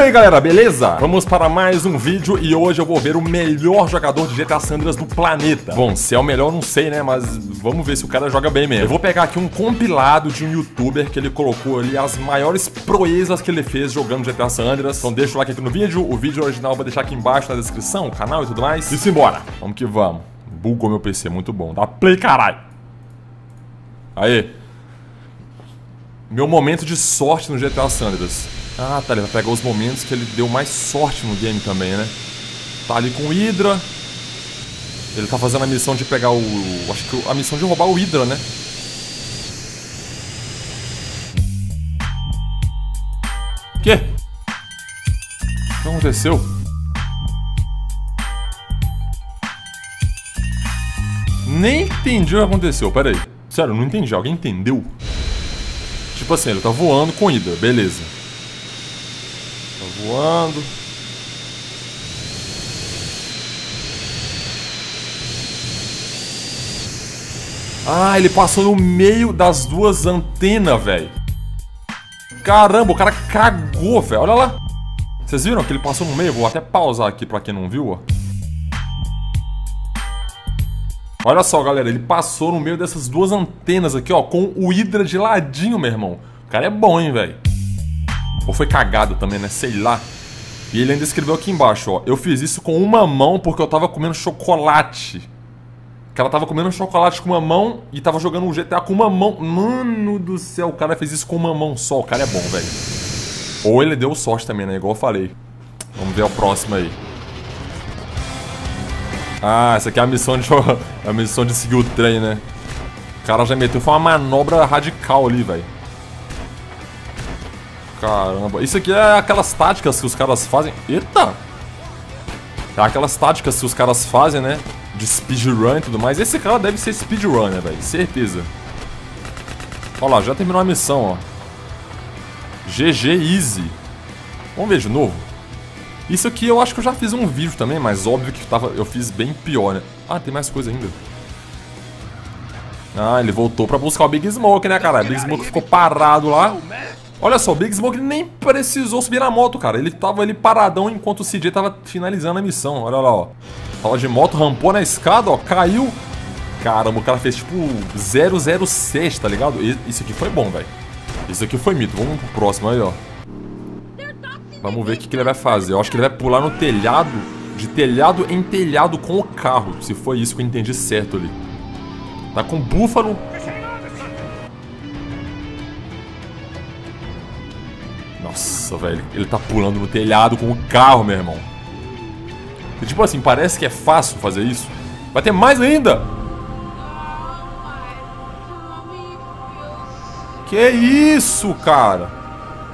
aí galera, beleza? Vamos para mais um vídeo e hoje eu vou ver o melhor jogador de GTA San Andreas do planeta. Bom, se é o melhor eu não sei, né, mas vamos ver se o cara joga bem mesmo. Eu vou pegar aqui um compilado de um youtuber que ele colocou ali as maiores proezas que ele fez jogando GTA San Andreas. Então deixa o like aqui no vídeo, o vídeo original eu vou deixar aqui embaixo na descrição, o canal e tudo mais. E simbora, vamos que vamos. Bugou meu PC, muito bom, dá play caralho. Aê. Meu momento de sorte no GTA San Andreas. Ah, tá, ele vai pegar os momentos que ele deu mais sorte no game também, né? Tá ali com o Hydra. Ele tá fazendo a missão de pegar o... acho que a missão de roubar o Hydra, né? Quê? O que aconteceu? Nem entendi o que aconteceu, pera aí. Sério, não entendi, alguém entendeu? Tipo assim, ele tá voando com Hydra, beleza. Tá voando. Ah, ele passou no meio das duas antenas, velho. Caramba, o cara cagou, velho. Olha lá. Vocês viram que ele passou no meio? Vou até pausar aqui pra quem não viu, ó. Olha só, galera, ele passou no meio dessas duas antenas aqui, ó, com o Hydra de ladinho, meu irmão. O cara é bom, hein, velho. Ou foi cagado também, né? Sei lá. E ele ainda escreveu aqui embaixo, ó. Eu fiz isso com uma mão porque eu tava comendo chocolate. O cara tava comendo chocolate com uma mão e tava jogando um GTA com uma mão. Mano do céu, o cara fez isso com uma mão só. O cara é bom, velho. Ou ele deu sorte também, né? Igual eu falei. Vamos ver o próximo aí. Ah, essa aqui é a missão de seguir o trem, né? O cara já meteu, foi uma manobra radical ali, velho. Caramba, isso aqui é aquelas táticas que os caras fazem. Eita! É aquelas táticas que os caras fazem, né? De speedrun e tudo mais. Esse cara deve ser speedrunner, velho, certeza. Olha lá, já terminou a missão, ó. GG Easy. Vamos ver de novo. Isso aqui eu acho que eu já fiz um vídeo também, mas óbvio que eu fiz bem pior, né? Ah, tem mais coisa ainda. Ah, ele voltou pra buscar o Big Smoke, né, cara? O Big Smoke ficou parado lá. Olha só, o Big Smoke nem precisou subir na moto, cara. Ele tava ali paradão enquanto o CJ tava finalizando a missão. Olha lá, ó. Tava de moto, rampou na escada, ó. Caiu. Caramba, o cara fez tipo 006, tá ligado? Isso aqui foi bom, velho. Isso aqui foi mito. Vamos pro próximo aí, ó. Vamos ver o que ele vai fazer. Eu acho que ele vai pular no telhado. De telhado em telhado com o carro. Se foi isso que eu entendi certo ali. Tá com o Búfalo. Nossa, velho. Ele tá pulando no telhado com o carro, meu irmão. E, tipo assim, parece que é fácil fazer isso. Vai ter mais ainda. Que isso, cara?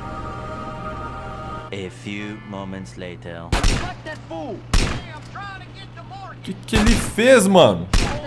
A few moments later. Que ele fez, mano?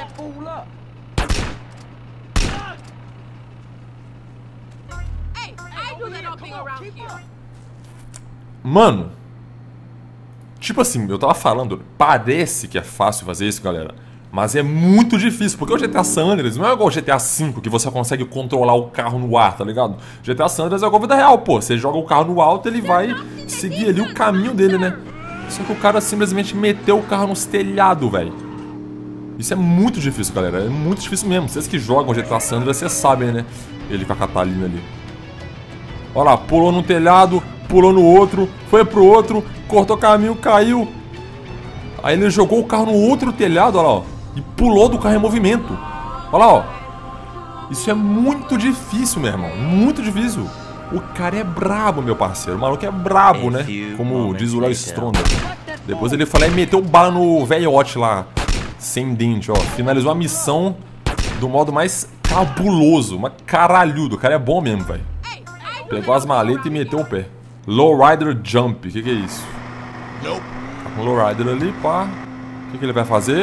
Mano, tipo assim, eu tava falando, parece que é fácil fazer isso, galera, mas é muito difícil, porque o GTA San Andreas não é igual o GTA V, que você consegue controlar o carro no ar, tá ligado? GTA San Andreas é igual a vida real, pô, você joga o carro no alto, ele vai seguir ali o caminho dele, né? Só que o cara simplesmente meteu o carro nos telhados, velho. Isso é muito difícil, galera, é muito difícil mesmo. Vocês que jogam GTA San Andreas, vocês sabem, né? Ele com a Catalina ali. Olha lá, pulou no telhado, pulou no outro, foi pro outro, cortou caminho, caiu. Aí ele jogou o carro no outro telhado, olha lá, ó, e pulou do carro em movimento. Olha lá, ó. Isso é muito difícil, meu irmão, muito difícil. O cara é brabo, meu parceiro, o maluco é brabo, né? Como diz o Léo Stronda. Depois ele foi lá e meteu bala no velhote lá, sem dente, ó. Finalizou a missão do modo mais cabuloso, mas caralhudo. O cara é bom mesmo, velho. Pegou as maletas e meteu o pé. Lowrider Jump, o que é isso? Tá com o Lowrider ali, pá. O que ele vai fazer?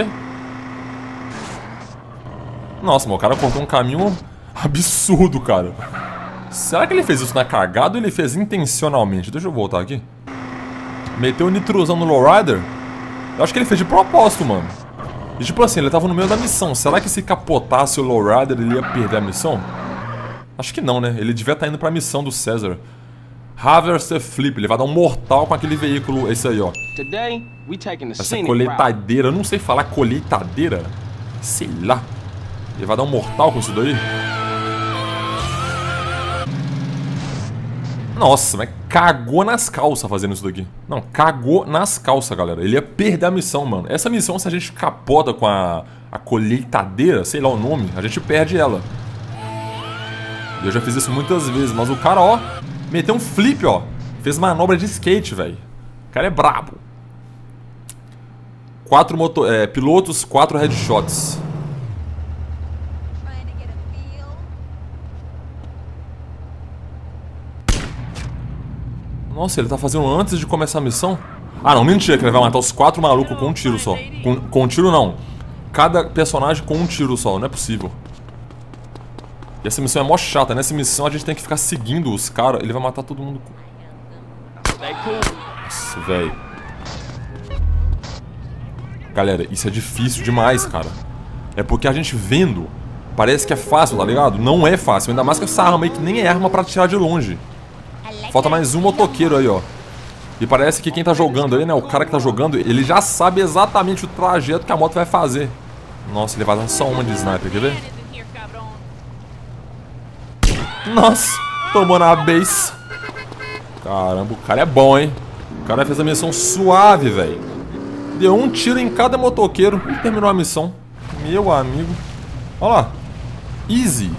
Nossa, mano, o cara cortou um caminho absurdo, cara. Será que ele fez isso na cagada ou ele fez intencionalmente? Deixa eu voltar aqui. Meteu o nitrosão no Lowrider? Eu acho que ele fez de propósito, mano. E tipo assim, ele tava no meio da missão. Será que se capotasse o Lowrider ele ia perder a missão? Acho que não, né? Ele devia estar indo pra missão do César. Harvester Flip. Ele vai dar um mortal com aquele veículo, esse aí, ó. Essa colheitadeira. Eu não sei falar colheitadeira. Sei lá. Ele vai dar um mortal com isso daí. Nossa, mas cagou nas calças fazendo isso daqui. Não, cagou nas calças, galera. Ele ia perder a missão, mano. Essa missão, se a gente capota com a colheitadeira, sei lá o nome, a gente perde ela. Eu já fiz isso muitas vezes, mas o cara, ó, meteu um flip, ó. Fez manobra de skate, velho. O cara é brabo. 4 pilotos, 4 headshots. Nossa, ele tá fazendo antes de começar a missão? Ah, não, mentira, que ele vai matar os 4 malucos com um tiro só. Com um tiro, não. Cada personagem com um tiro só, não é possível. E essa missão é mó chata. Nessa missão a gente tem que ficar seguindo os caras. Ele vai matar todo mundo. Nossa, velho. Galera, isso é difícil demais, cara. É porque a gente vendo, parece que é fácil, tá ligado? Não é fácil, ainda mais com essa arma aí que nem é arma pra atirar de longe. Falta mais um motoqueiro aí, ó. E parece que quem tá jogando aí, né, o cara que tá jogando, ele já sabe exatamente o trajeto que a moto vai fazer. Nossa, ele vai dar só uma de sniper, quer ver? Nossa, tomou na base. Caramba, o cara é bom, hein? O cara fez a missão suave, velho. Deu um tiro em cada motoqueiro e terminou a missão. Meu amigo. Olha lá. Easy.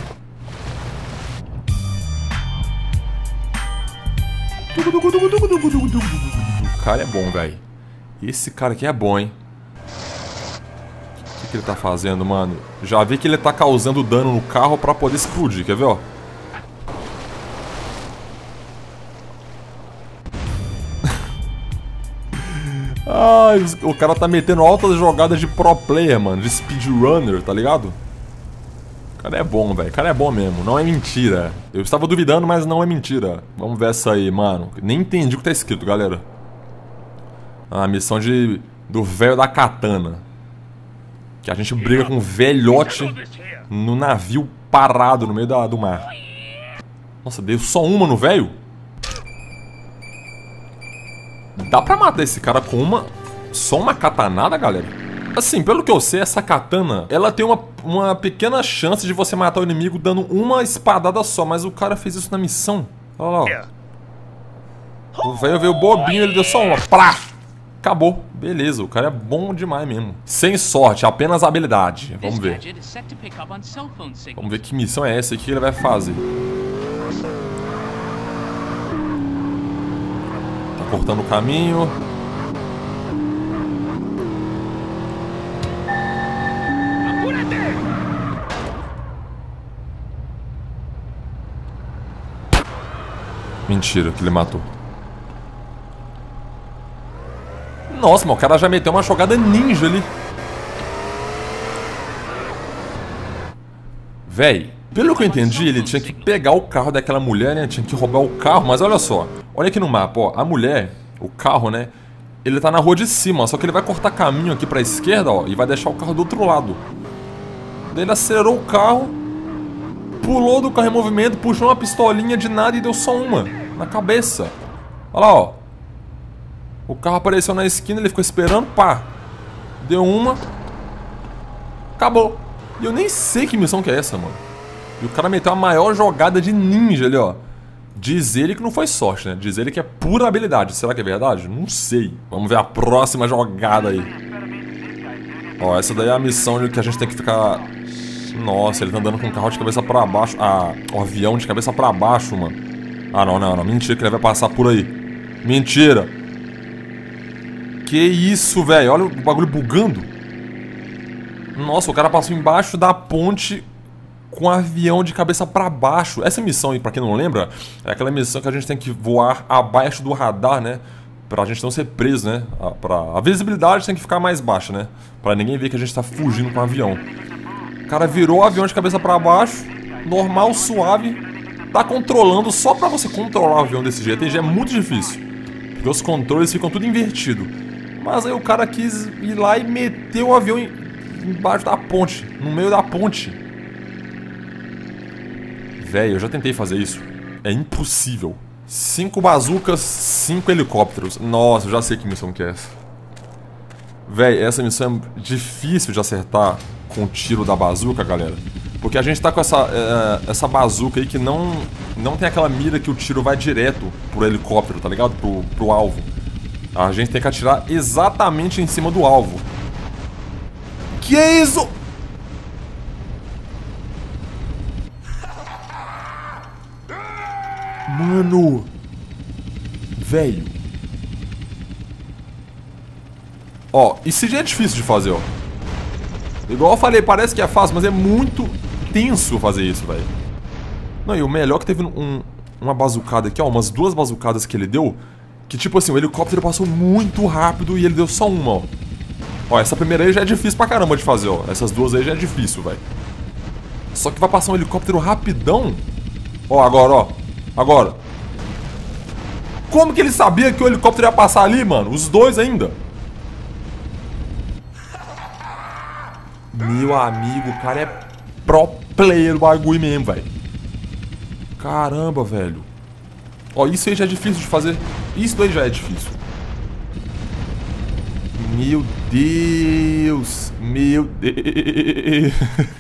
O cara é bom, velho. Esse cara aqui é bom, hein? O que ele tá fazendo, mano? Já vi que ele tá causando dano no carro pra poder explodir, quer ver, ó? Ai, o cara tá metendo altas jogadas de pro player, mano. De speedrunner, tá ligado? O cara é bom, velho. O cara é bom mesmo. Não é mentira. Eu estava duvidando, mas não é mentira. Vamos ver essa aí, mano. Nem entendi o que tá escrito, galera. A missão do velho da katana. Que a gente briga com um velhote no navio parado no meio do mar. Nossa, deu só uma no velho? Dá pra matar esse cara com só uma katanada, galera? Assim, pelo que eu sei, essa katana, ela tem uma pequena chance de você matar o inimigo dando uma espadada só. Mas o cara fez isso na missão. Olha lá, ó. O velho veio bobinho, ele deu só uma. Plá! Acabou. Beleza, o cara é bom demais mesmo. Sem sorte, apenas habilidade. Vamos ver. Vamos ver que missão é essa e o que ele vai fazer. Tá cortando o caminho. Mentira, que ele matou. Nossa, mas o cara já meteu uma jogada ninja ali. Véi, pelo que eu entendi, ele tinha que pegar o carro daquela mulher, né? Tinha que roubar o carro, mas olha só. Olha aqui no mapa, ó. A mulher, o carro, né? Ele tá na rua de cima, só que ele vai cortar caminho aqui pra esquerda, ó. E vai deixar o carro do outro lado. Daí ele acelerou o carro, pulou do carro em movimento, puxou uma pistolinha de nada e deu só uma na cabeça. Olha lá, ó. O carro apareceu na esquina, ele ficou esperando, pá. Deu uma. Acabou. E eu nem sei que missão que é essa, mano. E o cara meteu a maior jogada de ninja ali, ó. Diz ele que não foi sorte, né? Diz ele que é pura habilidade. Será que é verdade? Não sei. Vamos ver a próxima jogada aí. Ó, essa daí é a missão que a gente tem que ficar... Nossa, ele tá andando com o carro de cabeça pra baixo. Ah, o avião de cabeça pra baixo, mano. Ah, não. Mentira que ele vai passar por aí. Mentira. Que isso, velho. Olha o bagulho bugando. Nossa, o cara passou embaixo da ponte com o avião de cabeça pra baixo. Essa missão aí, pra quem não lembra, é aquela missão que a gente tem que voar abaixo do radar, né? Pra gente não ser preso, né? A visibilidade tem que ficar mais baixa, né? Pra ninguém ver que a gente tá fugindo com o avião. O cara virou o avião de cabeça pra baixo, normal, suave. Tá controlando, só pra você controlar o avião desse jeito aí já é muito difícil. Porque os controles ficam tudo invertido. Mas aí o cara quis ir lá e meteu o avião embaixo da ponte, no meio da ponte. Véi, eu já tentei fazer isso. É impossível. 5 bazucas, 5 helicópteros. Nossa, eu já sei que missão que é essa. Véi, essa missão é difícil de acertar com o tiro da bazuca, galera. Porque a gente tá com essa bazuca aí que não tem aquela mira que o tiro vai direto pro helicóptero, tá ligado? Pro alvo. A gente tem que atirar exatamente em cima do alvo. Que é isso? Mano. Velho. Ó, isso já é difícil de fazer, ó. Igual eu falei, parece que é fácil, mas é muito tenso fazer isso, velho. Não, e o melhor é que teve uma bazucada aqui, ó. Umas 2 bazucadas que ele deu. Que tipo assim, o helicóptero passou muito rápido e ele deu só uma, ó. Ó, essa primeira aí já é difícil pra caramba de fazer, ó. Essas 2 aí já é difícil, velho. Só que vai passar um helicóptero rapidão. Ó, agora, ó. Agora. Como que ele sabia que o helicóptero ia passar ali, mano? Os 2 ainda. Meu amigo, o cara é pro player do bagulho mesmo, velho. Caramba, velho. Ó, isso aí já é difícil de fazer. Isso daí já é difícil. Meu Deus. Meu Deus.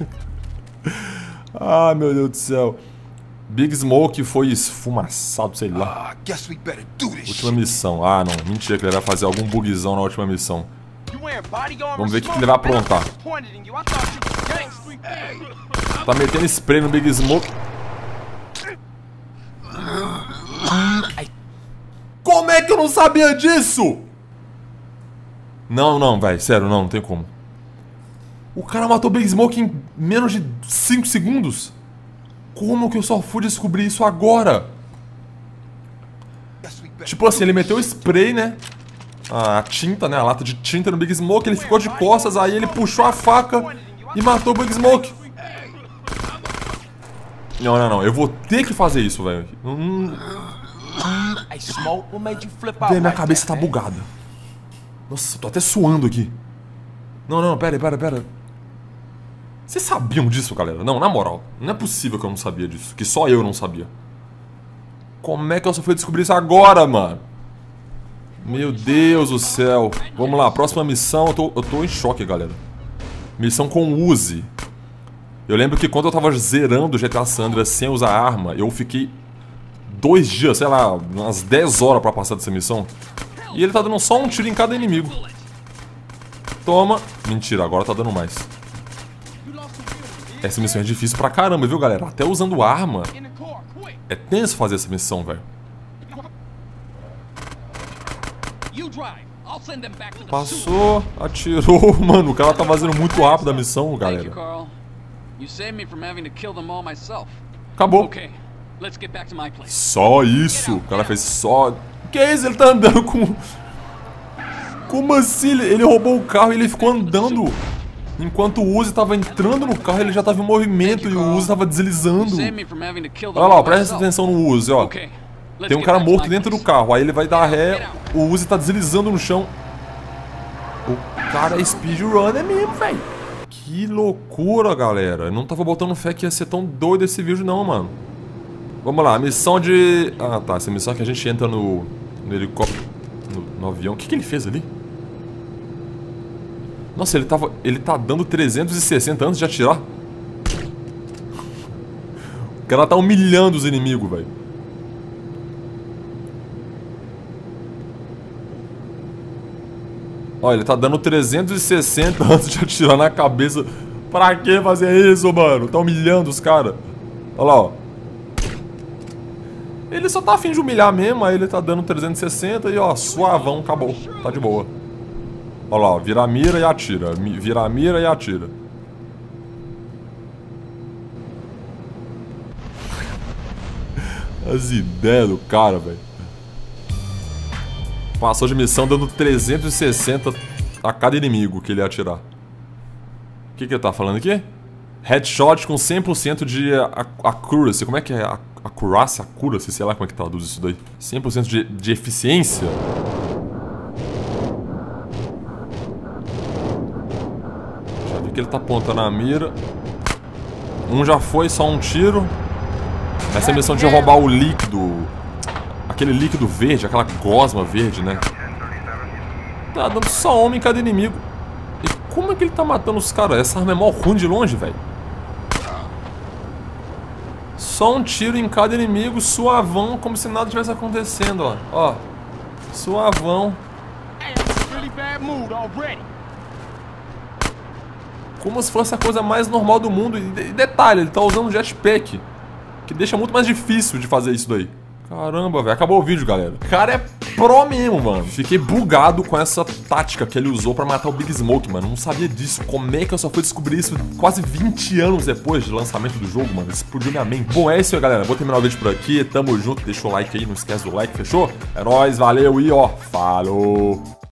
Ah, meu Deus do céu. Big Smoke foi esfumaçado, sei lá. Última missão. Ah, não. Mentira que ele vai fazer algum bugzão na última missão. Vamos ver o que ele vai aprontar. Tá metendo spray no Big Smoke. Como é que eu não sabia disso? Não, não, velho. Sério, não tem como. O cara matou o Big Smoke em menos de 5 segundos. Como que eu só fui descobrir isso agora? Tipo assim, ele meteu o spray, né? A tinta, né? A lata de tinta no Big Smoke. Ele ficou de costas, aí ele puxou a faca e matou o Big Smoke. Não, não, não. Eu vou ter que fazer isso, velho. Véi, minha cabeça tá bugada. Nossa, tô até suando aqui. Não, não, pera aí, pera. Vocês sabiam disso, galera? Não, na moral. Não é possível que eu não sabia disso. Que só eu não sabia. Como é que eu só fui descobrir isso agora, mano? Meu Deus do céu. Vamos lá, próxima missão. Eu tô em choque, galera. Missão com Uzi. Eu lembro que quando eu tava zerando o GTA San Andreas sem usar arma, eu fiquei 2 dias, sei lá, umas 10 horas pra passar dessa missão. E ele tá dando só um tiro em cada inimigo. Toma. Mentira, agora tá dando mais. Essa missão é difícil pra caramba, viu, galera? Até usando arma. É tenso fazer essa missão, velho. Passou, atirou. Mano, o cara tá fazendo muito rápido a missão, galera. Acabou. Só isso. O cara fez só... Que é isso? Ele tá andando com... Como assim? Ele roubou o carro e ele ficou andando... Enquanto o Uzi tava entrando no carro, ele já tava em movimento e o Uzi tava deslizando. Olha lá, ó, presta atenção no Uzi, ó. Tem um cara morto dentro do carro, aí ele vai dar ré, o Uzi tá deslizando no chão. O cara é speedrunner mesmo, velho. Que loucura, galera. Eu não tava botando fé que ia ser tão doido esse vídeo não, mano. Vamos lá, missão de... Ah, tá, essa missão que a gente entra no helicóptero, no avião. O que ele fez ali? Nossa, ele tá dando 360 antes de atirar. O cara tá humilhando os inimigos, velho. Ó, ele tá dando 360 antes de atirar na cabeça. Pra que fazer isso, mano? Tá humilhando os caras. Olha lá, ó. Ele só tá afim de humilhar mesmo, aí ele tá dando 360 e ó, suavão, acabou. Tá de boa. Olha lá, ó, vira a mira e atira. Vira a mira e atira. As ideias do cara, velho. Passou de missão dando 360 a cada inimigo que ele ia atirar. O que ele tá falando aqui? Headshot com 100% de accuracy. Como é que é? Accuracy? Sei lá como é que traduz isso daí. 100% de eficiência? Já vi que ele tá apontando a mira. Um já foi, só um tiro. Essa é a missão de roubar o líquido. aquele líquido verde, aquela gosma verde, né? Tá dando só homem em cada inimigo. E como é que ele tá matando os caras? Essa arma é mó ruim de longe, velho. Só um tiro em cada inimigo, suavão, como se nada tivesse acontecendo, ó. Ó, suavão. Como se fosse a coisa mais normal do mundo. E detalhe, ele tá usando jetpack, que deixa muito mais difícil de fazer isso daí. Caramba, velho. Acabou o vídeo, galera. O cara é pro mesmo, mano. Fiquei bugado com essa tática que ele usou pra matar o Big Smoke, mano. Não sabia disso. Como é que eu só fui descobrir isso quase 20 anos depois do lançamento do jogo, mano? Explodiu minha mente. Bom, é isso aí, galera. Vou terminar o vídeo por aqui. Tamo junto. Deixa o like aí. Não esquece do like, fechou? É nóis, valeu e ó. Falou!